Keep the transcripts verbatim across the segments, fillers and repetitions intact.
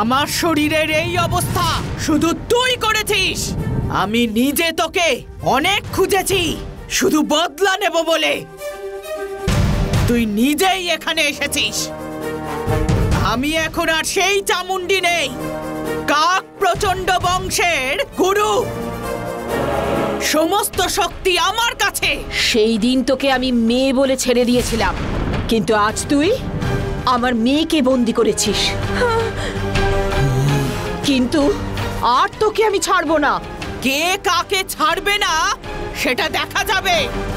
আমার শরীরের এই অবস্থা শুধু তুই করেছিস। আমি নিজে তোকে অনেক খুঁজেছি শুধু বদলা নেব বলে। তুই নিজেই এখানে এসেছিস। আমি এখন আর সেই চামুন্ডি নেই, কাক প্রচন্ড বংশের গুরু। সমস্ত শক্তি আমার কাছে। সেই দিন তোকে আমি মেয়ে বলে ছেড়ে দিয়েছিলাম, কিন্তু আজ তুই আমার মেয়েকে বন্দি করেছিস। কিন্তু আর তোকে আমি ছাড়বো না। কে কাকে ছাড়বে না সেটা দেখা যাবে।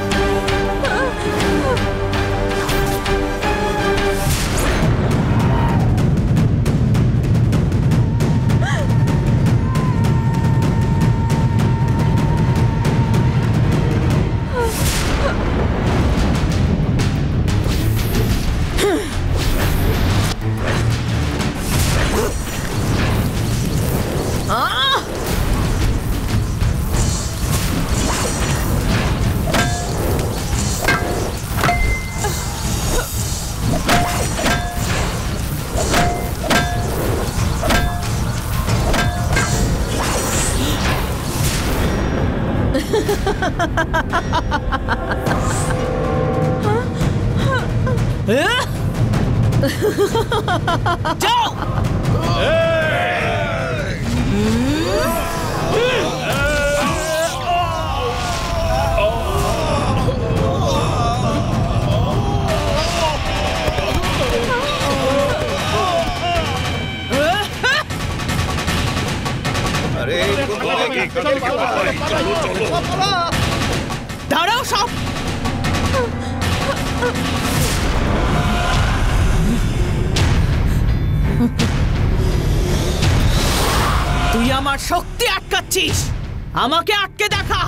যাও। দাঁড়াও সব। তুই আমার শক্তি আটকাচ্ছিস, আমাকে আটকে দেখা।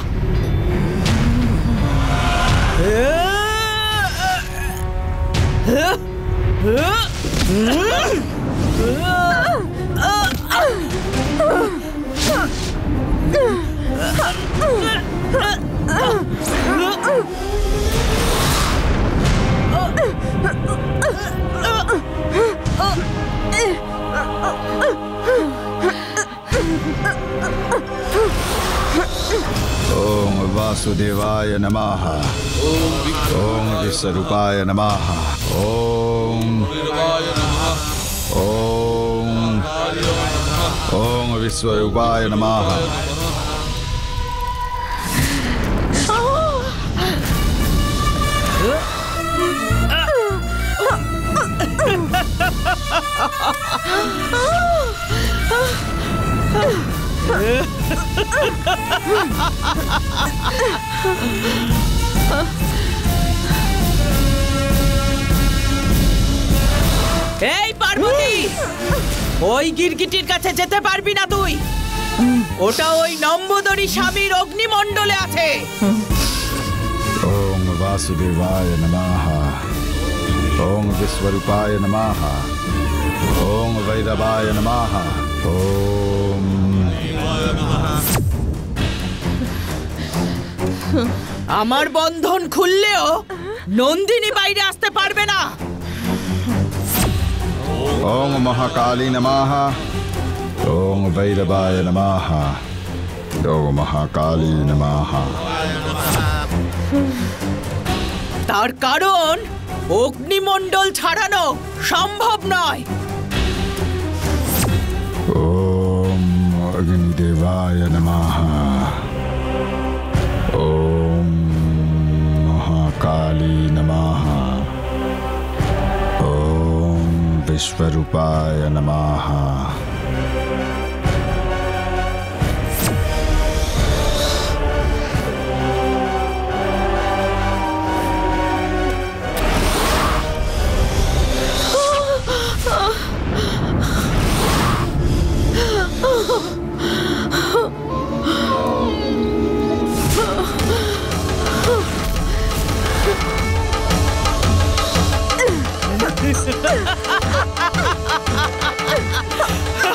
ओम वासुदेवाय नमः। ओम विश्वरूपाय नमः। ओम ओम ओम विश्वरूपाय नमः। এই পার্বতী, ওই গিরগিটির কাছে যেতে পারবি না তুই। ওটা ওই নম্বদরী স্বামীর অগ্নিমণ্ডলে আছে। ओम वासुदेवाय नमः। ओम विश्वरूपाय नमः। ओम वैरवाय नमः। ओम আমার বন্ধন খুললেও নন্দিনী বাইরে আসতে পারবে না। ओम महाकाली नमः। ओम वैरवाय नमः। ओम महाकाली नमः। তার কারণ অগ্নিমণ্ডল ছাড়ানো সম্ভব নয়। ओम अग्निदेवाय नमः। ओम महाकाली नमः। ओम विश्वरूपाय नमः। Ha ha ha ha!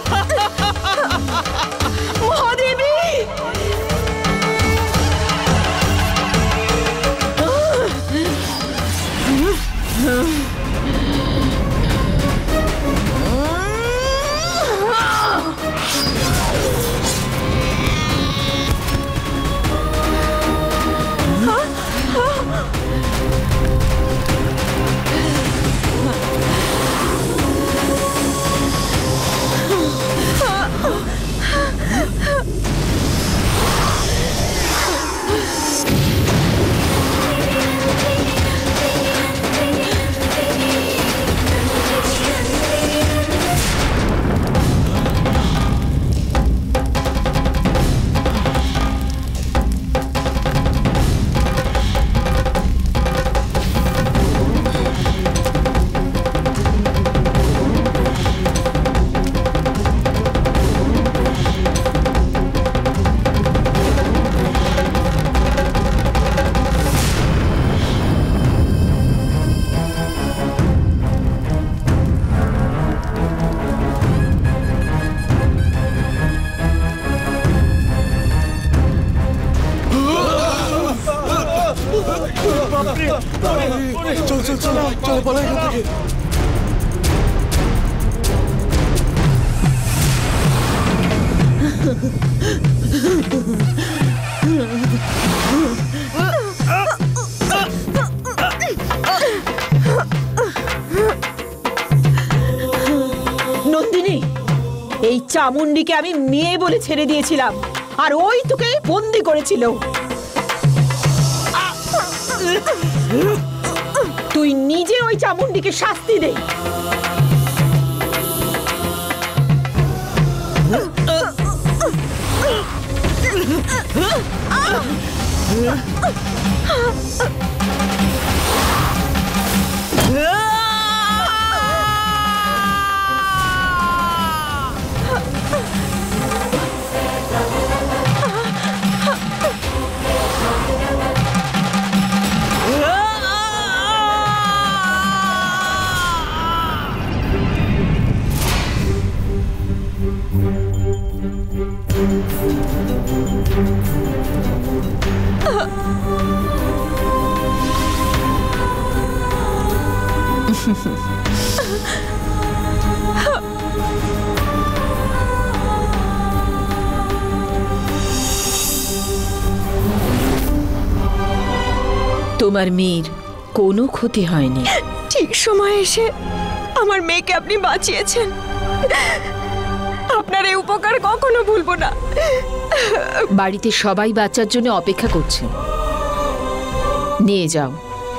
চল চল চল চল পালাই এখান থেকে। নন্দিনী, এই চামুন্ডিকে আমি মেয়ে বলে ছেড়ে দিয়েছিলাম, আর ওই তোকে বন্দি করেছিল। তুই নিজে ওই চামুন্ডিকে শাস্তি দে। তোমার মেয়ের কোনো ক্ষতি হয়নি। ঠিক সময় এসে আমার মেয়েকে আপনি বাঁচিয়েছেন। আপনার এই উপকার কখনো ভুলবো না। বাড়িতে সবাই বাচ্চার জন্য অপেক্ষা করছে, নিয়ে যাও।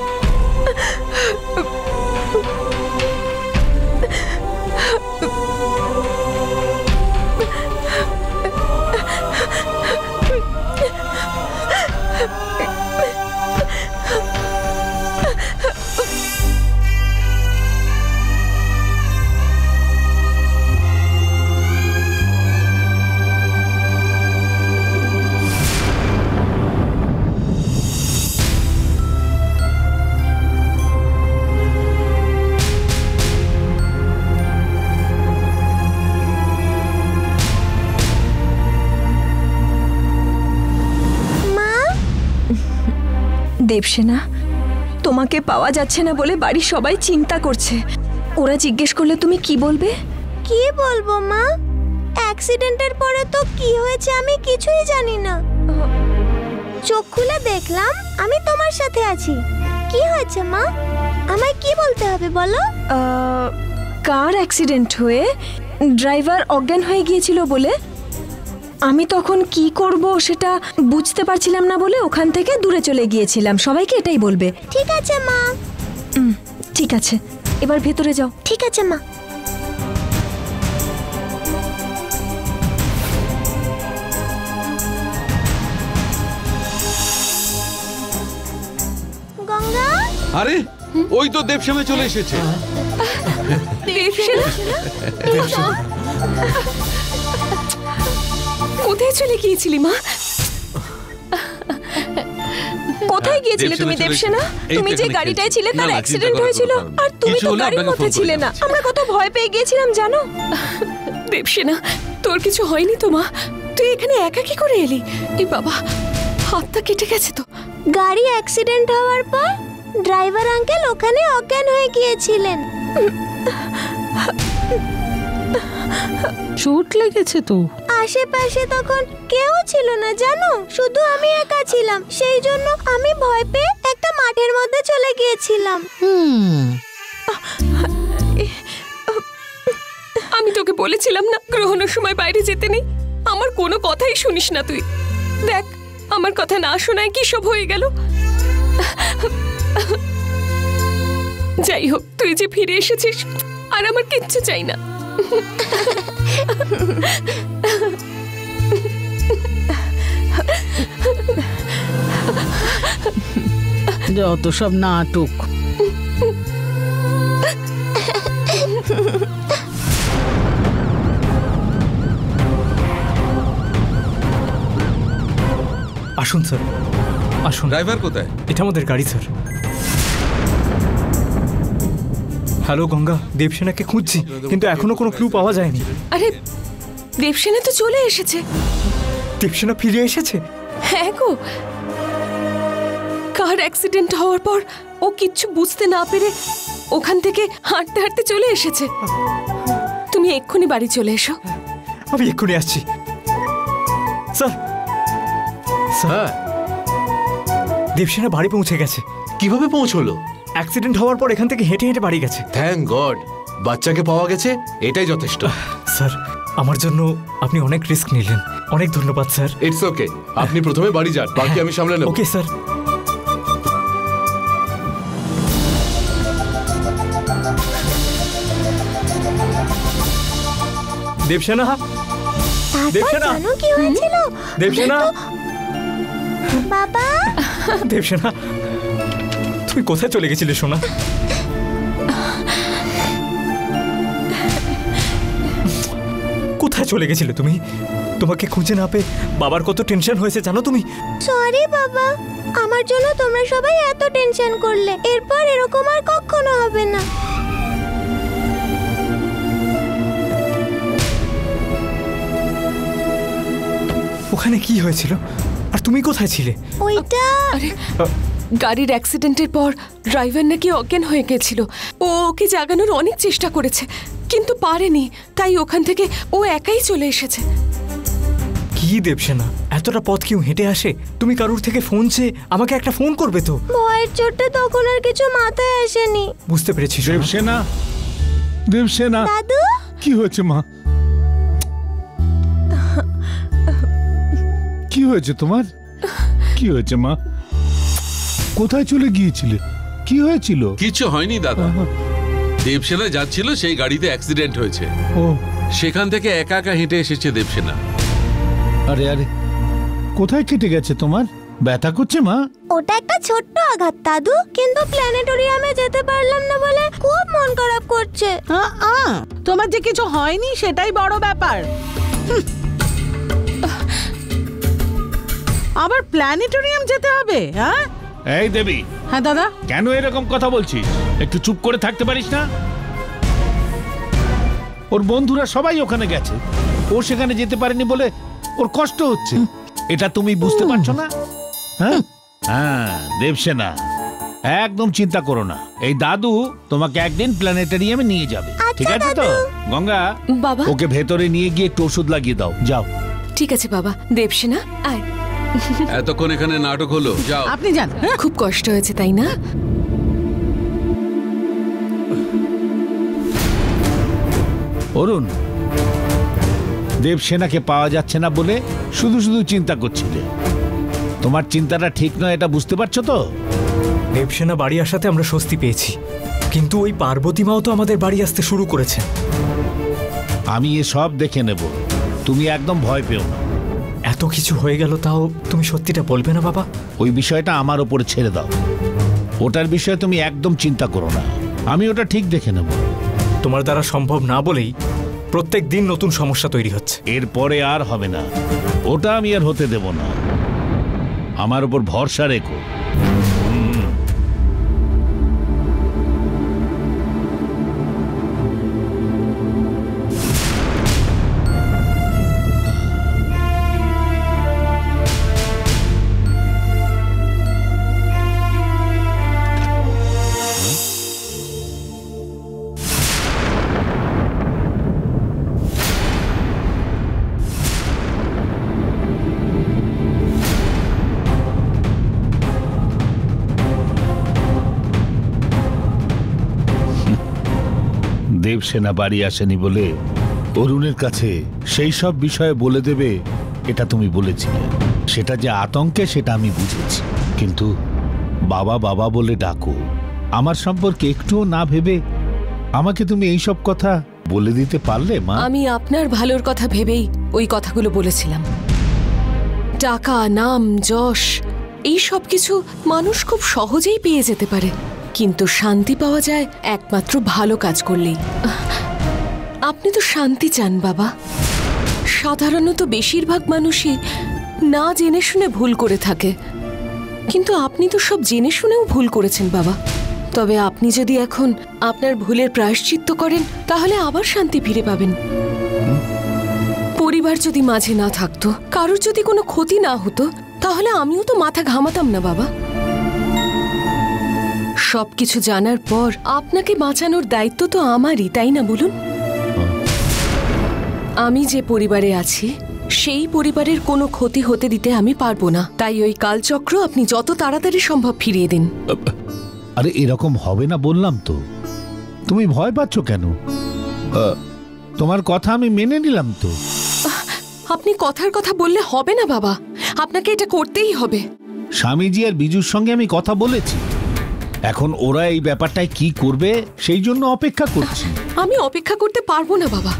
দেবসেনা, তোমাকে পাওয়া যাচ্ছে না বলে বাড়ির সবাই চিন্তা করছে। ওরা জিজ্ঞেস করলে তুমি কি বলবে? কি বলবো মা? অ্যাক্সিডেন্টের পরে তো কি হয়েছে আমি কিছুই জানি না। চোখ খুলে দেখলাম আমি তোমার সাথে আছি। কি হয়েছে মা? আমায় কি বলতে হবে বলো? কার অ্যাক্সিডেন্ট হয়ে ড্রাইভার অজ্ঞান হয়ে গিয়েছিল বলে আমি তখন কি করব সেটা বুঝতে পারছিলাম না বলে ওখান থেকে দূরে চলে গিয়েছিলাম। সবাইকে এটাই বলবে। ঠিক আছে মা। ঠিক আছে, এবার ভেতরে যাও। ঠিক আছে মা। গঙ্গা, আরে ওই তো দেবশ্যামে চলে এসেছে। কোথায় চলে গিয়েছিলি মা? কোথায় গিয়েছিলে তুমি দেবসেনা? তুমি যে গাড়িটায় ছিলে তার অ্যাক্সিডেন্ট হয়েছিল আর তুমি তো গাড়ির মধ্যে ছিলে না। আমরা কত ভয় পেয়ে গিয়েছিলাম জানো? দেবসেনা, তোর কিছু হয়নি তো মা? তুই এখানে একা কি করে এলি? এই বাবা, হাতটা কেটে গেছে তো। গাড়ি অ্যাক্সিডেন্ট হওয়ার পর ড্রাইভার আঙ্কেল ওখানে অজ্ঞান হয়ে গিয়েছিলেন। চোট লেগেছে তো? আশেপাশে তখন কেউ ছিল না জানো, শুধু আমি একা ছিলাম। সেই জন্য আমি ভয় পেয়ে একটা মাঠের মধ্যে চলে গিয়েছিলাম। আমি তোকে বলেছিলাম না গ্রহণের সময় বাইরে যেতে নেই। আমার কোনো কথাই শুনিস না তুই। দেখ, আমার কথা না শোনায় কি সব হয়ে গেল। যাই হোক, তুই যে ফিরে এসেছিস আর আমার কিচ্ছু চাই না। যত সব নাটক। আসুন স্যার, আসুন। ড্রাইভার কোথায়? এটা আমাদের গাড়ি স্যার। হ্যালো গঙ্গা, দেবসেনাকে খুঁজছি কিন্তু এখনো কোনো ক্লু পাওয়া যায়নি। আরে, দেবসেনা তো চলে এসেছে। দেবসেনা ফিরে এসেছে? হ্যাঁ গো, কার অ্যাক্সিডেন্ট হওয়ার পর ও কিচ্ছু বুঝতে না পেরে ওখান থেকে হাঁটতে হাঁটতে চলে এসেছে। তুমি এক্ষুনি বাড়ি চলে এসো। আমি এক্ষুনি আসছি। স্যার স্যার দেবসেনা বাড়ি পৌঁছে গেছে। কিভাবে পৌঁছলো? অ্যাক্সিডেন্ট হওয়ার পর এখান থেকে হেঁটে হেঁটে বাড়ি গেছে। থ্যাঙ্ক গড, বাচ্চাকে পাওয়া গেছে, এটাই যথেষ্ট। স্যার আমার জন্য আপনি অনেক রিস্ক নিলেন, অনেক ধন্যবাদ স্যার। ইটস ওকে, আপনি প্রথমে বাড়ি যান, বাকি আমি সামলে নেব। Okay sir. দেবসেনা, দেবসেনা, জানো কি হয়েছিল? দেবসেনা, বাবা, দেবসেনা তুমি কোথায় চলে গেছিলে সোনা? কোথায় চলে গেছিলে তুমি? তোমাকে খুঁজে না পেয়ে বাবার কত টেনশন হয়েছে জানো তুমি? সরি বাবা, আমার জন্য তোমরা সবাই এত টেনশন করলে। এরপর এরকম আর কখনো হবে না। ওখানে কি হয়েছিল আর তুমি কোথায় ছিলে? ওইটা আরে গাড়ির অ্যাক্সিডেন্টের পর ড্রাইভার নাকি অজ্ঞান হয়ে গেছিল। ও ওকে জাগানোর অনেক চেষ্টা করেছে কিন্তু পারেনি, তাই ওখান থেকে ও একাই চলে এসেছে। কি দেবসেনা, এতটা পথ কেউ হেঁটে আসে? তুমি কারুর থেকে ফোন চেয়ে আমাকে একটা ফোন করবে তো? ভয়ের চোটে তখন আর কিছু মাথায় আসেনি। বুঝতে পেরেছি। দেবসেনা, দেবসেনা, দাদু কি হয়েছে মা? কি হয়েছে তোমার? কি হয়েছে মা? কোথায় চলে গিয়েছিলে? কি হয়েছিল? কিছু হয়নি দাদা, দেবসেনা যাচ্ছিল সেই গাড়িতে অ্যাক্সিডেন্ট হয়েছে। ও সেখান থেকে একা একা হেঁটে এসেছে দেবসেনা। আরে আরে, কোথায় কেটে গেছে তোমার? ব্যথা করছে মা? ওটা একটা ছোট্ট আঘাত দাদু, কিন্তু প্ল্যানেটোরিয়ামে যেতে পারলাম না বলে খুব মন খারাপ করছে। তোমার যে কিছু হয়নি সেটাই বড় ব্যাপার। আবার প্ল্যানেটোরিয়াম যেতে হবে? হ্যাঁ এই দেবী, হ্যাঁ দাদা। কেন এরকম কথা বলছিস? একটু চুপ করে থাকতে পারিস না? ওর বন্ধুরা সবাই ওখানে গেছে, ও সেখানে যেতে পারেনি বলে ওর কষ্ট হচ্ছে। এটা তুমি বুঝতে পারছো না? হ্যাঁ হ্যাঁ দেবসেনা, একদম চিন্তা করো না। এই দাদু তোমাকে একদিন প্ল্যানেটেরিয়ামে নিয়ে যাবে, ঠিক আছে তো? গঙ্গা, বাবা ওকে ভেতরে নিয়ে গিয়ে একটু ওষুধ লাগিয়ে দাও, যাও। ঠিক আছে বাবা। দেবসেনা আয়। এতক্ষণ এখানে নাটক হলো, যাও। আপনি যান। খুব কষ্ট হয়েছে তাই না? অরুণ, দেবসেনাকে পাওয়া যাচ্ছে না বলে শুধু শুধু চিন্তা করছিলে। তোমার চিন্তাটা ঠিক নয়, এটা বুঝতে পারছো তো? দেবসেনা বাড়ি আসাতে আমরা স্বস্তি পেয়েছি, কিন্তু ওই পার্বতী মাও তো আমাদের বাড়ি আসতে শুরু করেছে। আমি এ সব দেখে নেব, তুমি একদম ভয় পেও না। এত কিছু হয়ে গেল তাও তুমি সত্যিটা বলবে না বাবা? ওই বিষয়টা আমার ওপরে ছেড়ে দাও, ওটার বিষয়ে তুমি একদম চিন্তা করো না, আমি ওটা ঠিক দেখে নেব। তোমার দ্বারা সম্ভব না বলেই প্রত্যেক দিন নতুন সমস্যা তৈরি হচ্ছে। এরপরে আর হবে না, ওটা আমি আর হতে দেব না। আমার উপর ভরসা রেখো। দেবসেনা বাড়ি আসেনি বলে অরুণের কাছে সেই সব বিষয়ে বলে দেবে, এটা তুমি বলেছিলে। সেটা যে আতঙ্কে সেটা আমি বুঝেছি, কিন্তু বাবা বাবা বলে ডাকো, আমার সম্পর্কে একটুও না ভেবে আমাকে তুমি এই সব কথা বলে দিতে পারলে মা? আমি আপনার ভালোর কথা ভেবেই ওই কথাগুলো বলেছিলাম। টাকা, নাম, যশ এই সব কিছু মানুষ খুব সহজেই পেয়ে যেতে পারে, কিন্তু শান্তি পাওয়া যায় একমাত্র ভালো কাজ করলেই। আপনি তো শান্তি চান বাবা। সাধারণত বেশিরভাগ মানুষই না জেনে শুনে ভুল করে থাকে, কিন্তু আপনি তো সব জেনে শুনেও ভুল করেছেন বাবা। তবে আপনি যদি এখন আপনার ভুলের প্রায়শ্চিত্ত করেন তাহলে আবার শান্তি ফিরে পাবেন। পরিবার যদি মাঝে না থাকতো, কারোর যদি কোনো ক্ষতি না হতো, তাহলে আমিও তো মাথা ঘামাতাম না বাবা। সবকিছু জানার পর আপনাকে বাঁচানোর দায়িত্ব তো আমারই, তাই না বলুন? আমি যে পরিবারে আছি সেই পরিবারের কোনো ক্ষতি হতে দিতে আমি পারবো না, তাই ওই কালচক্র আপনি যত তাড়াতাড়ি সম্ভব ফিরিয়ে দিন। আরে এরকম হবে না বললাম তো, তুমি ভয় পাচ্ছ কেন? আহ, তোমার কথা আমি মেনে নিলাম তো। আপনি কথার কথা বললে হবে না বাবা, আপনাকে এটা করতেই হবে। স্বামীজি আর বিজুর সঙ্গে আমি কথা বলেছি, এখন ওরা এই ব্যাপারটায় কি করবে সেই জন্য অপেক্ষা করছি। আমি অপেক্ষা করতে পারবো না বাবা।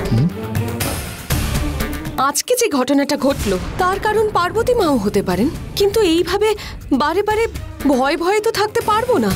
আজকে যে ঘটনাটা ঘটলো তার কারণ পার্বতী মাও হতে পারেন, কিন্তু এইভাবে বারে বারে ভয় ভয়ে তো থাকতে পারবো না।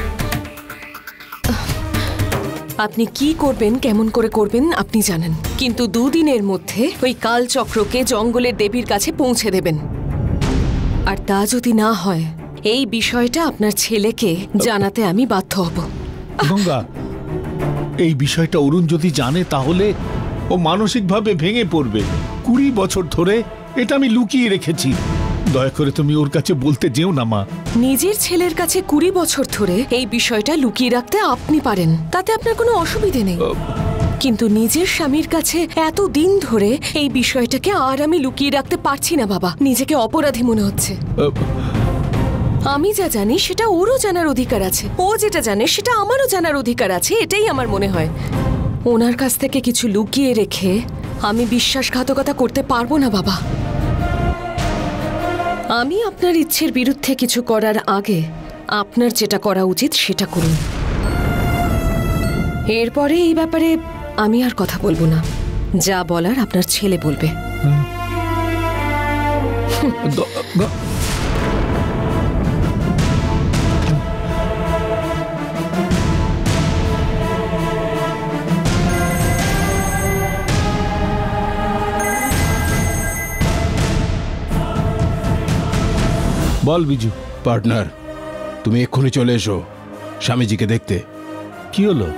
আপনি কি করবেন, কেমন করে করবেন আপনি জানেন, কিন্তু দুদিনের মধ্যে ওই কালচক্রকে জঙ্গলের দেবীর কাছে পৌঁছে দেবেন। আর তা যদি না হয় এই বিষয়টা আপনার ছেলেকে জানাতে আমি বাধ্য হব। গঙ্গা, এই বিষয়টা অরুণ যদি জানে তাহলে ও মানসিকভাবে ভেঙে পড়বে। কুড়ি বছর ধরে এটা আমি লুকিয়ে রেখেছি, দয়া করে তুমি ওর কাছে বলতে যেও না মা। নিজের ছেলের কাছে কুড়ি বছর ধরে এই বিষয়টা লুকিয়ে রাখতে আপনি পারেন, তাতে আপনার কোনো অসুবিধে নেই, কিন্তু নিজের স্বামীর কাছে এত দিন ধরে এই বিষয়টাকে আর আমি লুকিয়ে রাখতে পারছি না বাবা। নিজেকে অপরাধী মনে হচ্ছে। আমি যা জানি সেটা ওরও জানার অধিকার আছে, ও যেটা জানে সেটা আমারও জানার অধিকার আছে, এটাই আমার মনে হয়। ওনার কাছ থেকে কিছু লুকিয়ে রেখে আমি বিশ্বাসঘাতকতা করতে পারবো না বাবা। আমি আপনার ইচ্ছের বিরুদ্ধে কিছু করার আগে আপনার যেটা করা উচিত সেটা করুন। এরপরে এই ব্যাপারে আমি আর কথা বলবো না, যা বলার আপনার ছেলে বলবে। বল বিজু। পার্টনার, তুমি এক্ষুনি চলে এসো স্বামীজিকে দেখতে। কি হলো?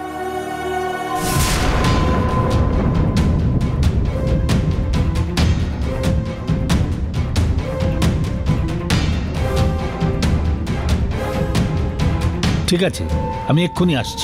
ঠিক আছে, আমি এক্ষুনি আসছি।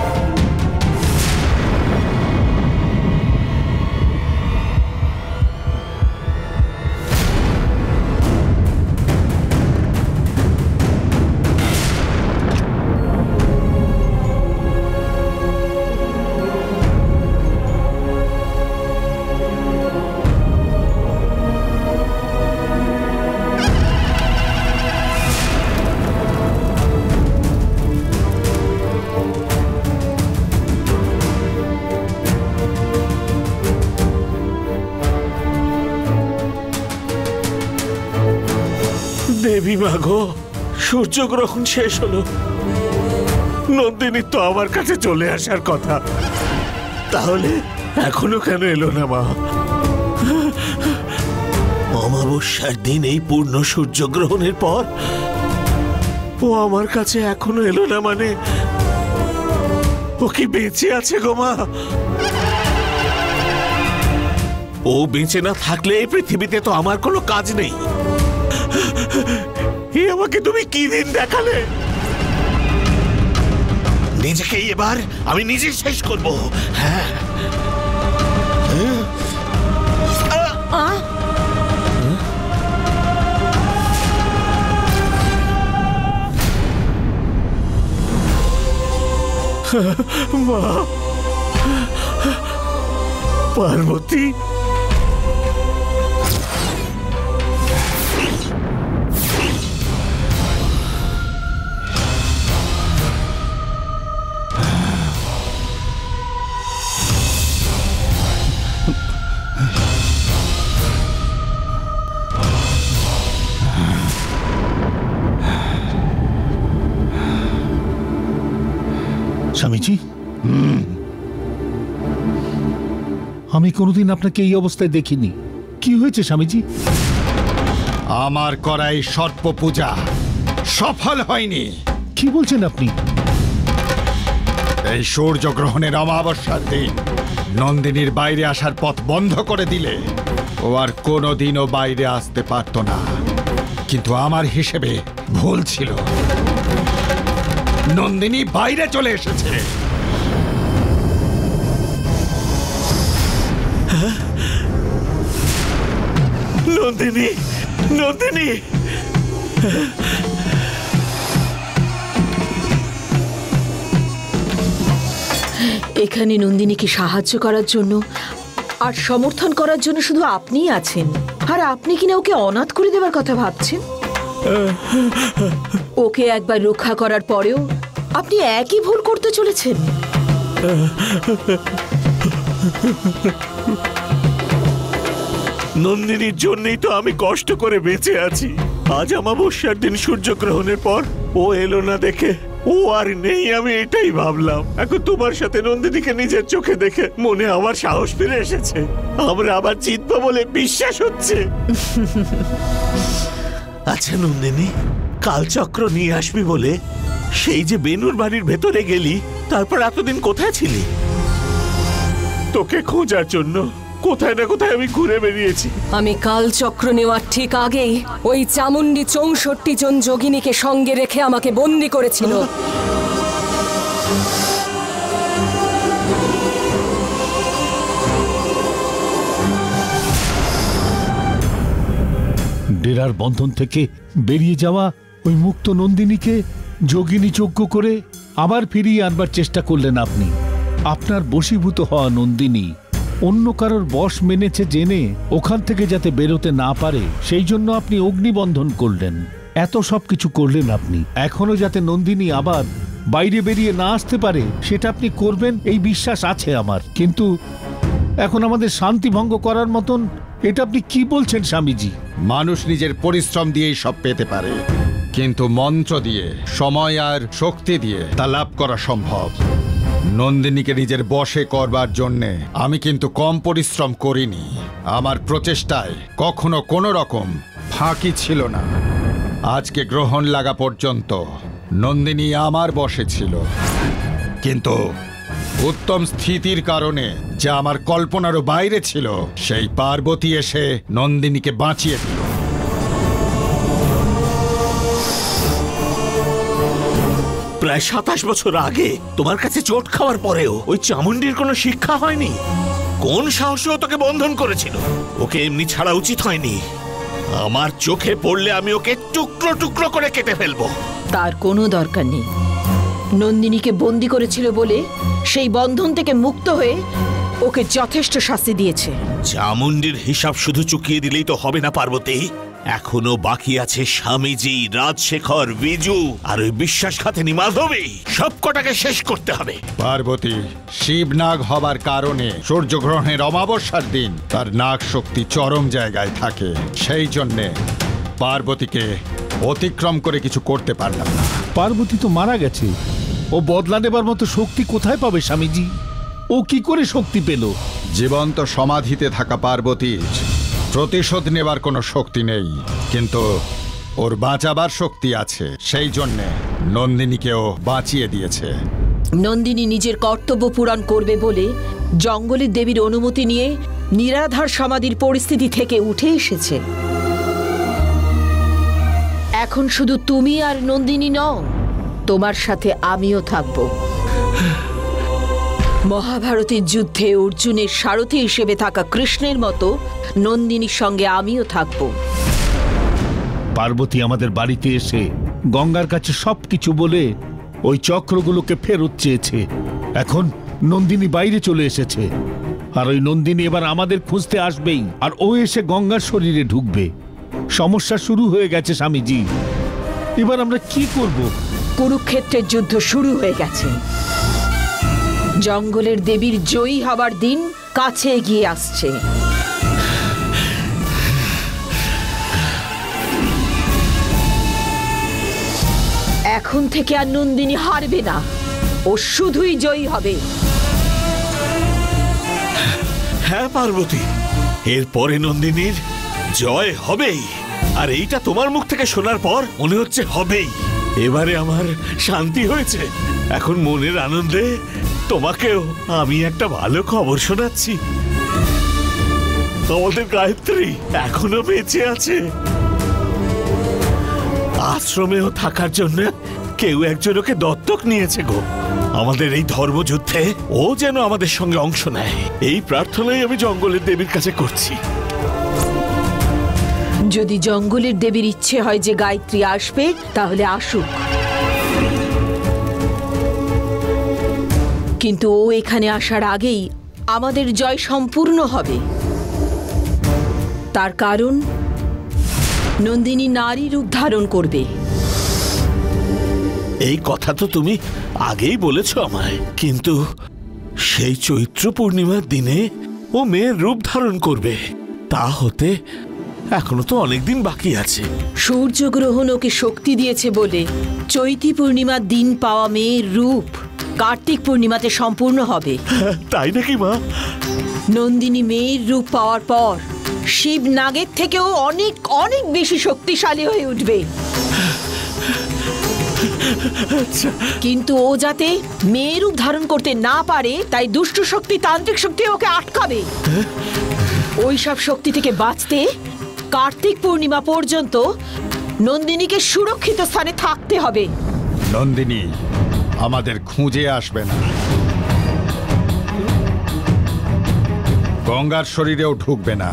দেবী মাগো, সূর্যগ্রহণ শেষ হলো, নন্দিনী তো আমার কাছে চলে আসার কথা, তাহলে এখনো কেন এলো না মা? অমাবস্যার দিন এই পূর্ণ সূর্যগ্রহণের পর ও আমার কাছে এখনো এলো না, মানে ও কি বেঁচে আছে গো মা? ও বেঁচে না থাকলে এই পৃথিবীতে তো আমার কোনো কাজ নেই। আমাকে তুমি কি দিন দেখালে? নিজেকেই এবার আমি নিজে শেষ করব। হ্যাঁ, মা, পার্বতী, স্বামীজি, আমি কোনোদিন আপনাকে এই অবস্থায় দেখিনি। কি হয়েছে স্বামীজি? আমার করা এই সর্প পূজা সফল হয়নি। কি বলছেন আপনি? এই সূর্যগ্রহণের অমাবস্যার দিন নন্দিনীর বাইরে আসার পথ বন্ধ করে দিলে ও আর কোনোদিনও বাইরে আসতে পারত না, কিন্তু আমার হিসেবে ভুল ছিল। নন্দিনী বাইরে চলে এসেছে। নন্দিনী, নন্দিনী, এখানে নন্দিনীকে সাহায্য করার জন্য আর সমর্থন করার জন্য শুধু আপনিই আছেন, আর আপনি কিনা ওকে অনাথ করে দেবার কথা ভাবছেন। ওকে একবার রক্ষা করার পরেও আপনি একই ভুল করতে চলেছেন। নন্দিনীর জন্যই তো আমি কষ্ট করে বেঁচে আছি। আজ অমাবস্যার দিন সূর্যগ্রহণের পর ও এলো না দেখে ও আর নেই, আমি এটাই ভাবলাম। এখন তোমার সাথে নন্দিনীকে নিজের চোখে দেখে মনে আমার সাহস ফিরে এসেছে। আমরা আবার জিতবো বলে বিশ্বাস হচ্ছে। আচ্ছা নন্দিনী, কালচক্র নিয়ে আসবি বলে সেই যে বেনুর বাড়ির ভেতরে গেলি, তারপর এতদিন কোথায় ছিলি? তোকে খোঁজার জন্য কোথায় না কোথায় আমি ঘুরে বেরিয়েছি। আমি কালচক্র নেওয়ার ঠিক আগেই ওই চামুন্ডি চৌষট্টি জন যোগিনীকে সঙ্গে রেখে আমাকে বন্দি করেছিল। ডেরার বন্ধন থেকে বেরিয়ে যাওয়া ওই মুক্ত নন্দিনীকে যোগিনী যজ্ঞ করে আবার ফিরিয়ে আনবার চেষ্টা করলেন আপনি। আপনার বশীভূত হওয়া নন্দিনী অন্য কারোর বশ মেনেছে জেনে ওখান থেকে যাতে বেরোতে না পারে সেই জন্য আপনি অগ্নিবন্ধন করলেন। এত সব কিছু করলেন আপনি, এখনো যাতে নন্দিনী আবার বাইরে বেরিয়ে না আসতে পারে সেটা আপনি করবেন এই বিশ্বাস আছে আমার। কিন্তু এখন আমাদের শান্তি ভঙ্গ করার মতন এটা আপনি কি বলছেন স্বামীজি? মানুষ নিজের পরিশ্রম দিয়েই সব পেতে পারে, কিন্তু মন্ত্র দিয়ে, সময় আর শক্তি দিয়ে তা লাভ করা সম্ভব। নন্দিনীকে নিজের বশে করবার জন্যে আমি কিন্তু কম পরিশ্রম করিনি। আমার প্রচেষ্টায় কখনো কোনো রকম ফাঁকি ছিল না। আজকে গ্রহণ লাগা পর্যন্ত নন্দিনী আমার বশে ছিল, কিন্তু উত্তম স্থিতির কারণে যা আমার কল্পনারও বাইরে ছিল সেই পার্বতী এসে নন্দিনীকে বাঁচিয়ে দিল। প্রায় সাতাশ বছর আগে তোমার কাছে চোট খাওয়ার পরেও ওই চামুন্ডির কোনো শিক্ষা হয়নি? কোন সাহসে ও তোকে বন্ধন করেছিল? ওকে এমনি ছাড়া উচিত হয়নি। আমার চোখে পড়লে আমি ওকে টুকরো টুকরো করে কেটে ফেলবো। তার কোনো দরকার নেই। নন্দিনীকে বন্দি করেছিল বলে সেই বন্ধন থেকে মুক্ত হয়ে ওকে যথেষ্ট শাস্তি দিয়েছে। চামুন্ডির হিসাব শুধু চুকিয়ে দিলেই তো হবে না পার্বতী। এখনো বাকি আছে স্বামীজি, রাজশেখর, বিজু আর ওই বিশ্বাসঘাতিনী মাধবী। সব কটাকে শেষ করতে হবে। পার্বতী শিবনাগ হবার কারণে সূর্যগ্রহণের অমাবস্যার দিন তার নাগ শক্তি চরম জায়গায় থাকে। সেই জন্যে পার্বতীকে অতিক্রম করে কিছু করতে পারলাম না। পার্বতী তো মারা গেছে, ও বদলা নেবার মতো শক্তি কোথায় পাবে স্বামীজি? ও কি করে শক্তি পেল? জীবন্ত সমাধিতে থাকা পার্বতীর প্রতিশোধ নেবার কোনো শক্তি নেই, কিন্তু ওর বাঁচাবার শক্তি আছে। সেই জন্যে নন্দিনীকেও বাঁচিয়ে দিয়েছে। নন্দিনী নিজের কর্তব্য পূরণ করবে বলে জঙ্গলের দেবীর অনুমতি নিয়ে নিরাধার সমাধির পরিস্থিতি থেকে উঠে এসেছে। এখন শুধু তুমি আর নন্দিনী নও, তোমার সাথে আমিও থাকব। মহাভারতের যুদ্ধে অর্জুনের সারথি হিসেবে থাকা কৃষ্ণের মতো নন্দিনীর সঙ্গে আমিও থাকব। পার্বতী আমাদের বাড়িতে এসে গঙ্গার কাছে সবকিছু বলে ওই চক্রগুলোকে ফেরত চেয়েছে। এখন নন্দিনী বাইরে চলে এসেছে, আর ওই নন্দিনী এবার আমাদের খুঁজতে আসবেই, আর ও এসে গঙ্গার শরীরে ঢুকবে। সমস্যা শুরু হয়ে গেছে স্বামীজি, এবার আমরা কি করব? কুরুক্ষেত্রের যুদ্ধ শুরু হয়ে গেছে। জঙ্গলের দেবীর জয়ী হবার দিন কাছে এগিয়ে আসছে। এখন থেকে আর নন্দিনী হারবে না, ও শুধুই জয়ী হবে। হ্যাঁ পার্বতী, এরপরে নন্দিনীর জয় হবেই। আর এইটা তোমার মুখ থেকে শোনার পর মনে হচ্ছে হবেই। এবারে আমার শান্তি হয়েছে। এখন মনের আনন্দে তোমাকেও আমি একটা ভালো খবর শোনাচ্ছি। আমাদের গায়ত্রী এখনো বেঁচে আছে। আশ্রমেও থাকার জন্য কেউ একজন ওকে দত্তক নিয়েছে গো। আমাদের এই ধর্মযুদ্ধে ও যেন আমাদের সঙ্গে অংশ নেয়, এই প্রার্থনাই আমি জঙ্গলের দেবীর কাছে করছি। যদি জঙ্গলের দেবীর ইচ্ছে হয় যে গায়ত্রী আসবে, তাহলে আসুক, কিন্তু ও এখানে আসার আগেই আমাদের জয় সম্পূর্ণ হবে। তার কারণ নন্দিনী নারী রূপ ধারণ করবে। এই কথা তো তুমি আগেই বলেছ আমায়, কিন্তু সেই চৈত্র পূর্ণিমার দিনে ও মেয়ের রূপ ধারণ করবে, তা হতে এখনো তো অনেকদিন বাকি আছে। সূর্যগ্রহণ ওকে শক্তি দিয়েছে বলে চৈত্র পূর্ণিমার দিন পাওয়া মেয়ের রূপ কার্তিক পূর্ণিমাতে সম্পূর্ণ হবে। তাই নাকি মা? নন্দিনী মেয়ের রূপ পাওয়ার পর শিব নাগের থেকেও অনেক অনেক বেশি শক্তিশালী হয়ে উঠবে। কিন্তু ও যাতে মেয়ের রূপ ধারণ করতে না পারে, তাই দুষ্ট শক্তি, তান্ত্রিক শক্তি ওকে আটকাবে। ওই সব শক্তি থেকে বাঁচতে কার্তিক পূর্ণিমা পর্যন্ত নন্দিনীকে সুরক্ষিত স্থানে থাকতে হবে। নন্দিনী আমাদের খুঁজে আসবে না, গঙ্গার শরীরেও ঢুকবে না।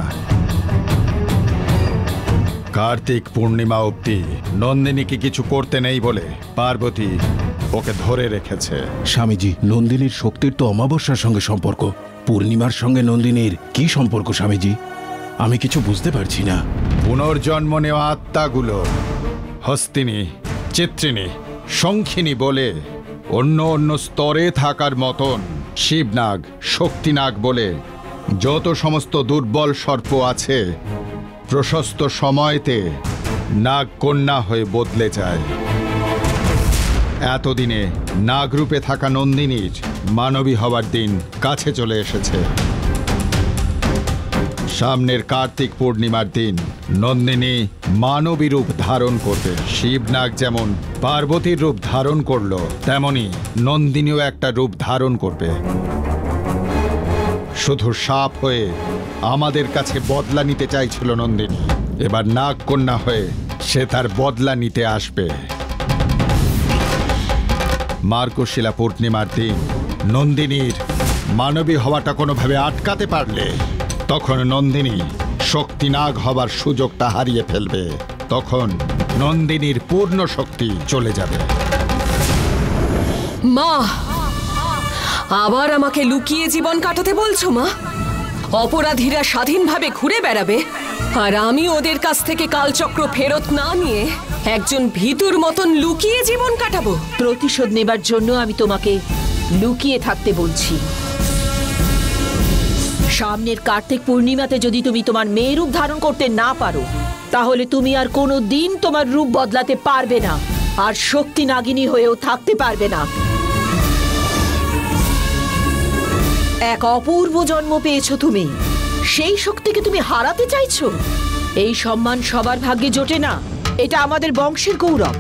কার্তিক পূর্ণিমা অবধি নন্দিনীকে কিছু করতে নেই বলে পার্বতী ওকে ধরে রেখেছে। স্বামীজি, নন্দিনীর শক্তির তো অমাবস্যার সঙ্গে সম্পর্ক, পূর্ণিমার সঙ্গে নন্দিনীর কি সম্পর্ক স্বামীজি? আমি কিছু বুঝতে পারছি না। পুনর্জন্ম নেওয়া আত্মাগুলো হস্তিনী, চিত্রিণী, শঙ্খিনী বলে অন্য অন্য স্তরে থাকার মতন শিবনাগ, শক্তিনাগ বলে যত সমস্ত দুর্বল সর্প আছে, প্রশস্ত সময়তে নাগ কন্যা হয়ে বদলে যায়। এতদিনে নাগরূপে থাকা নন্দিনীর মানবী হওয়ার দিন কাছে চলে এসেছে। সামনের কার্তিক পূর্ণিমার দিন নন্দিনী মানবী রূপ ধারণ করবে। শিবনাগ যেমন পার্বতীর রূপ ধারণ করলো, তেমনি নন্দিনীও একটা রূপ ধারণ করবে। শুধু সাপ হয়ে আমাদের কাছে বদলা নিতে চাইছিল নন্দিনী, এবার নাগ কন্যা হয়ে সে তার বদলা নিতে আসবে। মার্গশিলা পূর্ণিমার দিন নন্দিনীর মানবী হওয়াটা কোনোভাবে আটকাতে পারলে তখন নন্দিনী শক্তিনাগ হবার সুযোগটা হারিয়ে ফেলবে। তখন নন্দিনীর পূর্ণ শক্তি চলে যাবে। মা, আবার আমাকে লুকিয়ে জীবন কাটাতে বলছো মা? অপরাধীরা স্বাধীনভাবে ঘুরে বেড়াবে আর আমি ওদের কাছ থেকে কালচক্র ফেরত না নিয়ে একজন ভীতুর মতন লুকিয়ে জীবন কাটাবো? প্রতিশোধ নেবার জন্য আমি তোমাকে লুকিয়ে থাকতে বলছি। সামনের কার্তিক পূর্ণিমাতে যদি তুমি তোমার মেয়ের রূপ ধারণ করতে না পারো, তাহলে তুমি আর কোনো দিন তোমার রূপ বদলাতে পারবে না, আর শক্তি নাগিনী হয়েও থাকতে পারবে না। এক অপূর্ব জন্ম পেয়েছো তুমি, সেই শক্তিকে তুমি হারাতে চাইছো? এই সম্মান সবার ভাগ্যে জোটে না, এটা আমাদের বংশের গৌরব।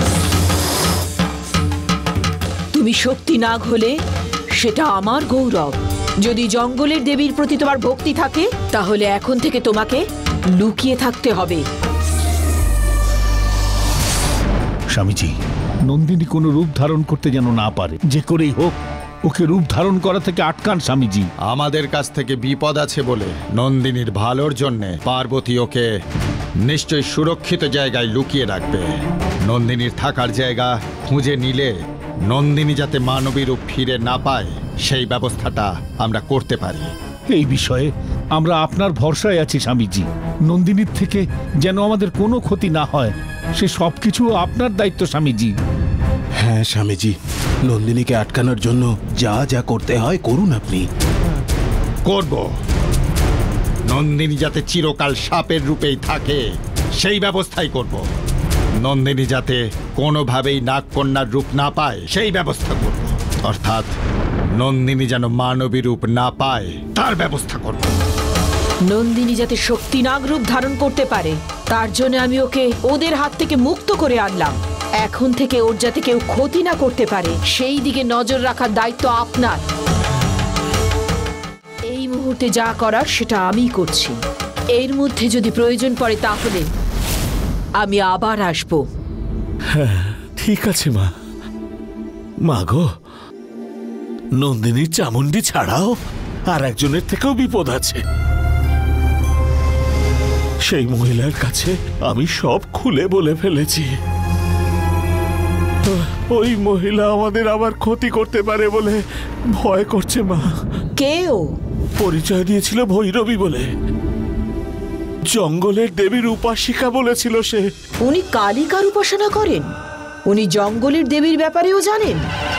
তুমি শক্তি নাগ হলে সেটা আমার গৌরব। যদি জঙ্গলের দেবীর প্রতি তোমার ভক্তি থাকে, তাহলে এখন থেকে তোমাকে লুকিয়ে থাকতে হবে। স্বামীজি, নন্দিনী কোনো রূপ ধারণ করতে যেন না পারে, যে করেই হোক ওকে রূপ ধারণ করা থেকে আটকান স্বামীজি। আমাদের কাছ থেকে বিপদ আছে বলে নন্দিনীর ভালোর জন্যে পার্বতী ওকে নিশ্চয় সুরক্ষিত জায়গায় লুকিয়ে রাখবে। নন্দিনীর থাকার জায়গা খুঁজে নিলে নন্দিনী যাতে মানবী রূপ ফিরে না পায়, সেই ব্যবস্থাটা আমরা করতে পারি। এই বিষয়ে আমরা আপনার ভরসায় আছি স্বামীজি। নন্দিনীর থেকে যেন আমাদের কোনো ক্ষতি না হয়, সে সবকিছু আপনার দায়িত্ব স্বামীজি। হ্যাঁ স্বামীজি, নন্দিনীকে আটকানোর জন্য যা যা করতে হয় করুন আপনি। করব। নন্দিনী যাতে চিরকাল সাপের রূপেই থাকে সেই ব্যবস্থাই করব। নন্দিনী যাতে কোনোভাবেই নাগকন্যার রূপ না পায় সেই ব্যবস্থা করব। অর্থাৎ নন্দিনী যেন মানবী রূপ না পায় তার ব্যবস্থা করব। নন্দিনী যাতে শক্তি নাগ রূপ ধারণ করতে পারে, তার জন্য আমি ওকে ওদের হাত থেকে মুক্ত করে আনলাম। এখন থেকে ওর যাতে কেউ ক্ষতি না করতে পারে, সেই দিকে নজর রাখার দায়িত্ব আপনার। এই মুহূর্তে যা করার সেটা আমিই করছি। এর মধ্যে যদি প্রয়োজন পড়ে তাহলে আমি আবার আসবো। হ্যাঁ, ঠিক আছে মা। মা গো, নন্দিনীর চামুন্ডি ছাড়াও আর একজনের থেকেও বিপদ আছে। সেই মহিলার কাছে আমি সব খুলে বলে ফেলেছি। ওই মহিলা আমাদের আবার ক্ষতি করতে পারে বলে ভয় করছে মা। কে ও? পরিচয় দিয়েছিল ভৈরবী বলে, জঙ্গলের দেবীর উপাসিকা বলেছিল সে। উনি কালিকার উপাসনা করেন? উনি জঙ্গলের দেবীর ব্যাপারেও জানেন?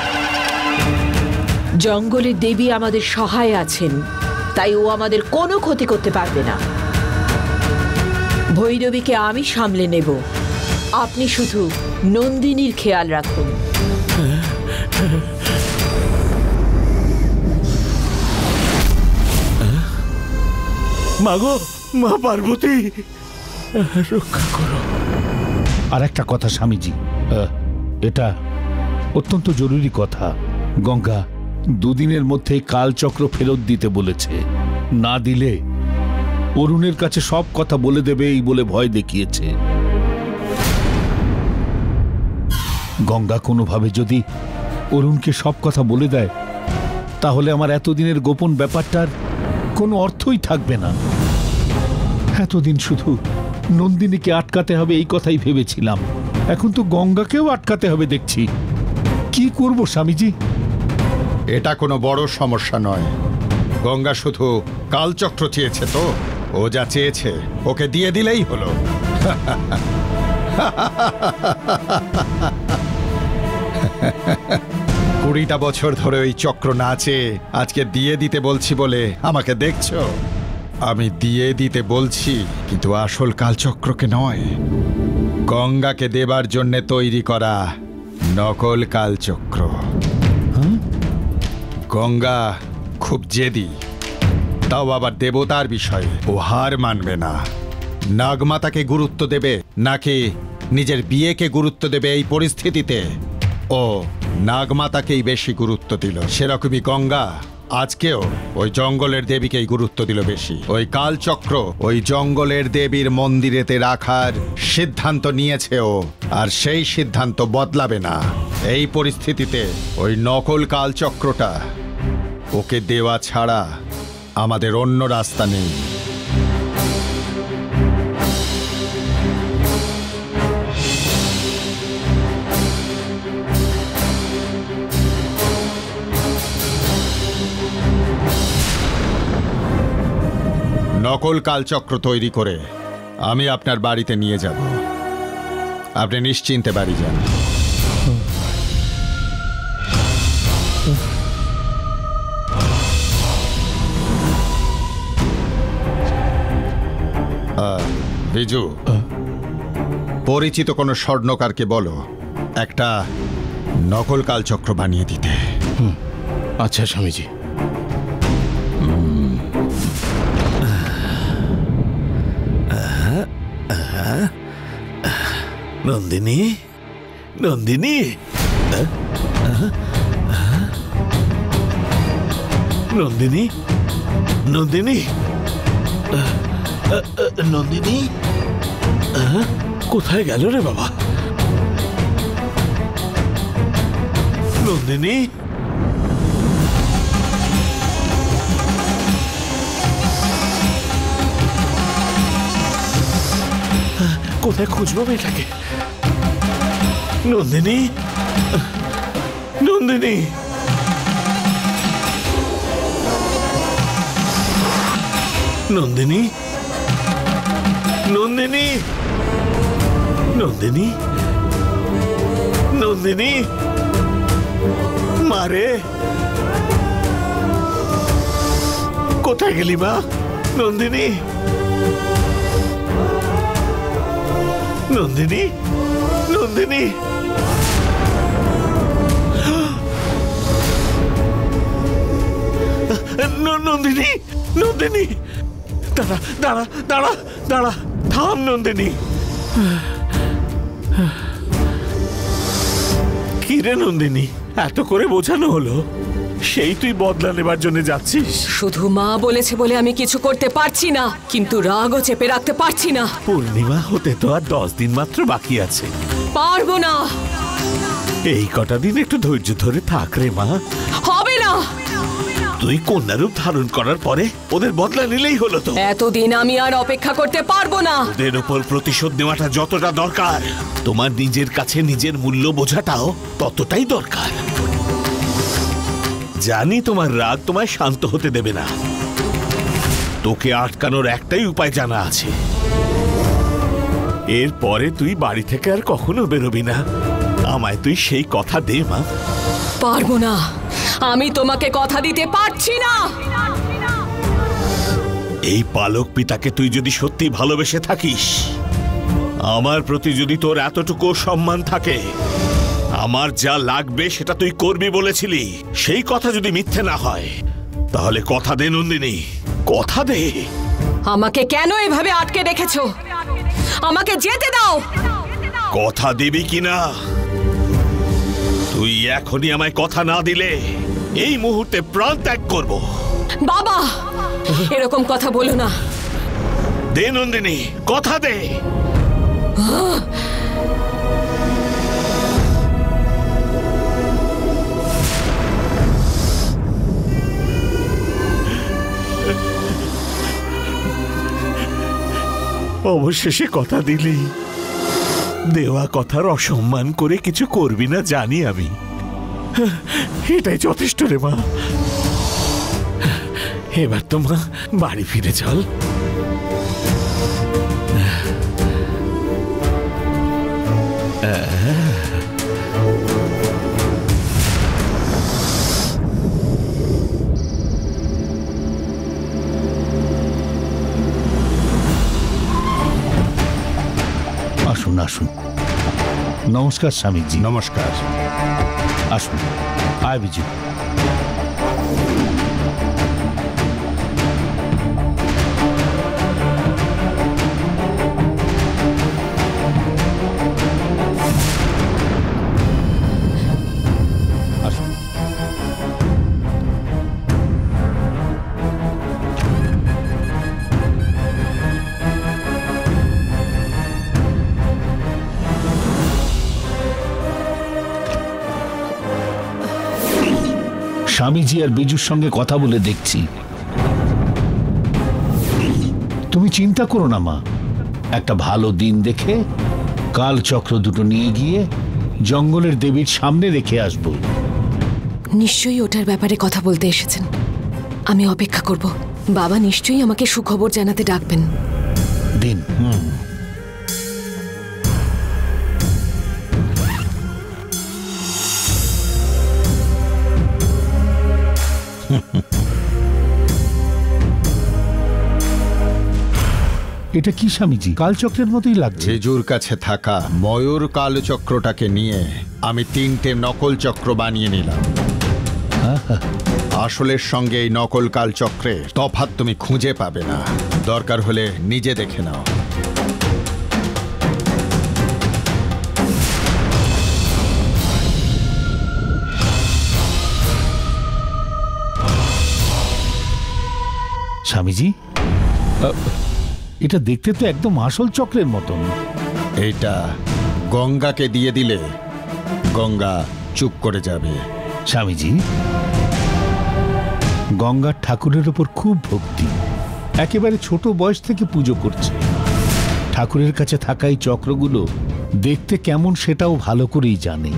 জঙ্গলের দেবী আমাদের সহায় আছেন, তাই ও আমাদের কোনো ক্ষতি করতে পারবে না। ভৈরবীকে আমি সামলে নেব, আপনি শুধু নন্দিনীর খেয়াল রাখুন। মাগো, মা পার্বতী, রক্ষা করো। আর একটা কথা স্বামীজি, আহ, এটা অত্যন্ত জরুরি কথা। গঙ্গা দুদিনের মধ্যে কালচক্র ফেরত দিতে বলেছে, না দিলে অরুণের কাছে সব কথা বলে দেবে এই বলে ভয় দেখিয়েছে। গঙ্গা কোনোভাবে যদি অরুণকে সব কথা বলে দেয়, তাহলে আমার এতদিনের গোপন ব্যাপারটার কোনো অর্থই থাকবে না। এতদিন শুধু নন্দিনীকে আটকাতে হবে এই কথাই ভেবেছিলাম, এখন তো গঙ্গাকেও আটকাতে হবে দেখছি। কি করব স্বামীজি? এটা কোনো বড় সমস্যা নয়। গঙ্গা শুধু কালচক্র চেয়েছে, তো ও যা চেয়েছে ওকে দিয়ে দিলেই হলো। কুড়িটা বছর ধরে ওই চক্র নাচে, আজকে দিয়ে দিতে বলছি বলে আমাকে দেখছো? আমি দিয়ে দিতে বলছি, কিন্তু আসল কালচক্রকে নয়, গঙ্গাকে দেবার জন্যে তৈরি করা নকল কালচক্র। গঙ্গা খুব জেদি, তাও আবার দেবতার বিষয়ে। ও হার মানবে না। নাগমাতাকে গুরুত্ব দেবে নাকি নিজের বিয়েকে গুরুত্ব দেবে এই পরিস্থিতিতে ও নাগমাতাকেই বেশি গুরুত্ব দিল। সেরকমই গঙ্গা আজকেও ওই জঙ্গলের দেবীকেই গুরুত্ব দিল বেশি। ওই কালচক্র ওই জঙ্গলের দেবীর মন্দিরেতে রাখার সিদ্ধান্ত নিয়েছে ও, আর সেই সিদ্ধান্ত বদলাবে না। এই পরিস্থিতিতে ওই নকল কালচক্রটা ওকে দেওয়া ছাড়া আমাদের অন্য রাস্তা নেই। নকল কালচক্র তৈরি করে আমি আপনার বাড়িতে নিয়ে যাব, আপনি নিশ্চিন্তে বাড়ি যান। বিজু, পরিচিত কোনো স্বর্ণকারকে বলো একটা নকল কালচক্র বানিয়ে দিতে। আচ্ছা স্বামীজি। নন্দিনী, নন্দিনী, নন্দিনী, নন্দিনী, নন্দিনী, কোথায় গেল রে বাবা? নন্দিনী, কোথায় খুঁজবো মেয়েটাকে? নন্দিনী, নন্দিনী, নন্দিনী, নন্দিনী, নন্দিনী, নন্দিনী, মারে, কোথায় গেলি মা? নন্দিনী, নন্দিনী, নন্দিনী, নন্দিনী, নন্দিনী, দাঁড়া, দাঁড়া, দাঁড়া, দাঁড়া, থাম নন্দিনী। কি রে নন্দিনী, এত করে বোঝানো হলো, সেই তুই বদলা নেবার জন্য যাচ্ছিস? শুধু মা বলেছে বলে আমি কিছু করতে পারছি না, কিন্তু রাগও চেপে রাখতে পারছি না। পূর্ণিমা হতে তো আর দশ দিন মাত্র বাকি আছে। পারবো না। এই কটা দিন একটু ধৈর্য ধরে থাক রে মা। হবে না। তুই কন্যা রূপ ধারণ করার পরে ওদের বদলা নিলেই হলো তো। এতদিন আমি আর অপেক্ষা করতে পারবো না। ওদের উপর প্রতিশোধ নেওয়াটা যতটা দরকার, তোমার নিজের কাছে নিজের মূল্য বোঝাটাও ততটাই দরকার। জানি তোমার রাগ তোমায় শান্ত হতে দেবে না। তোকে আটকানোর একটাই উপায় জানা আছে। এরপরে তুই বাড়ি থেকে আর কখনো বেরোবি না। আমায় তুই সেই কথা দে মা। পারবো না, আমি তোমাকে কথা দিতে পারছি না। এই পালক পিতাকে তুই যদি সত্যি ভালোবেসে থাকিস, আমার প্রতি যদি তোর এতটুকু সম্মান থাকে, আমার যা লাগবে সেটা তুই করবি বলেছিলি, সেই কথা যদি মিথ্যে না হয়, তাহলে কথা দে নন্দিনী, কথা দে। আমাকে কেন এভাবে আটকে রেখেছো? আমাকে যেতে দাও। কথা দিবি কিনা? তুই এখনই আমায় কথা না দিলে এই মুহূর্তে প্রাণ ত্যাগ করব। বাবা, এরকম কথা বলো না। দে নন্দিনী, কথা দে। অবশেষে কথা দিলি। দেওয়া কথার অসম্মান করে কিছু করবি না জানি আমি। এটাই যথেষ্ট রে মা। এবার তো মা বাড়ি ফিরে চল। আসুন আসুন। নমস্কার স্বামীজি। নমস্কার। আসুন। আয় বিজু। আসুন। স্বামীজি আর বিজুর সঙ্গে কথা বলে দেখছি। তুমি চিন্তা করো না মা, একটা ভালো দিন দেখে কালচক্র দুটো নিয়ে গিয়ে জঙ্গলের দেবীর সামনে রেখে আসবো। নিশ্চয়ই ওটার ব্যাপারে কথা বলতে এসেছেন। আমি অপেক্ষা করব। বাবা নিশ্চয়ই আমাকে সুখবর জানাতে ডাকবেন। দিন। হুম। এটা কি স্বামীজি? কালচক্রের মতোই লাগছে। জেজুর কাছে থাকা ময়ূর কালচক্রটাকে নিয়ে আমি তিনটে নকল চক্র বানিয়ে নিলাম। আসলের সঙ্গে এই নকল কালচক্রে তফাৎ তুমি খুঁজে পাবে না। দরকার হলে নিজে দেখে নাও। স্বামীজি, এটা দেখতে তো একদম আসল চক্রের মতন। এইটা গঙ্গাকে দিয়ে দিলে গঙ্গা চুপ করে যাবে। স্বামীজি, গঙ্গার ঠাকুরের ওপর খুব ভক্তি, একেবারে ছোট বয়স থেকে পুজো করছে। ঠাকুরের কাছে থাকা এই চক্রগুলো দেখতে কেমন সেটাও ভালো করেই জানে।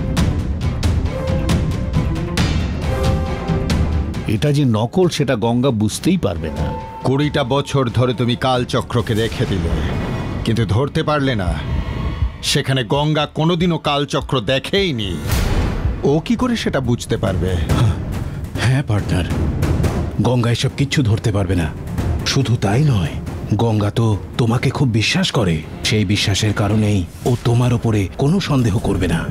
এটা যে নকল সেটা গঙ্গা বুঝতেই পারবে না। কুড়িটা বছর ধরে তুমি কালচক্রকে রেখে দিলে, কিন্তু ধরতে পারলে না সেখানে গঙ্গা কোনোদিনও কালচক্র দেখেইনি। ও কি করে সেটা বুঝতে পারবে? হ্যাঁ পার্টনার, গঙ্গা এসব কিচ্ছু ধরতে পারবে না। শুধু তাই নয়, গঙ্গা তো তোমাকে খুব বিশ্বাস করে। সেই বিশ্বাসের কারণেই ও তোমার ওপরে কোনো সন্দেহ করবে না।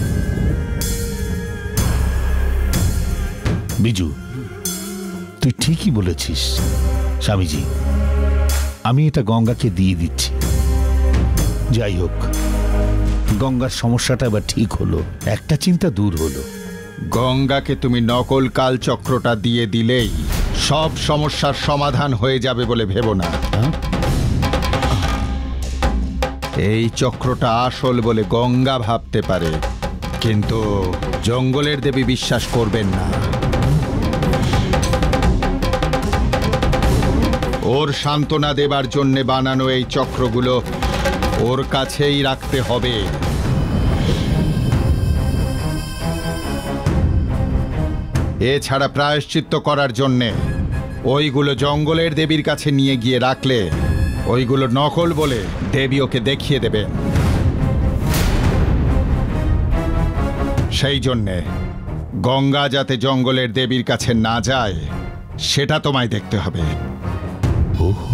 বিজু, তুই ঠিকই বলেছিস। স্বামীজি, আমি এটা গঙ্গাকে দিয়ে দিচ্ছি। যাই হোক, গঙ্গার সমস্যাটা এবার ঠিক হলো, একটা চিন্তা দূর হলো। গঙ্গাকে তুমি নকল কালচক্রটা দিয়ে দিলেই সব সমস্যার সমাধান হয়ে যাবে বলে ভেবো না। এই চক্রটা আসল বলে গঙ্গা ভাবতে পারে, কিন্তু জঙ্গলের দেবী বিশ্বাস করবেন না। ওর সান্ত্বনা দেবার জন্য বানানো এই চক্রগুলো ওর কাছেই রাখতে হবে। এছাড়া প্রায়শ্চিত্ত করার জন্যে ওইগুলো জঙ্গলের দেবীর কাছে নিয়ে গিয়ে রাখলে ওইগুলো নকল বলে দেবী ওকে দেখিয়ে দেবেন। সেই জন্যে গঙ্গা যাতে জঙ্গলের দেবীর কাছে না যায় সেটা তোমায় দেখতে হবে। ওহ